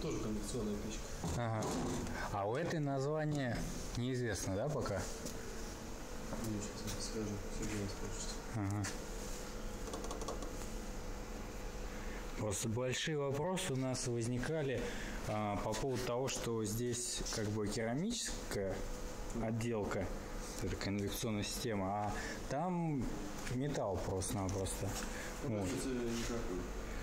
тоже конвекционная печка. Ага. А у этой название неизвестно, да, пока? Ну, сейчас я скажу, Сергей скажет. Ага. Просто большие вопросы у нас возникали по поводу того, что здесь как бы керамическая отделка, это конвекционная система, а там металл просто-напросто. Вот. Никакой.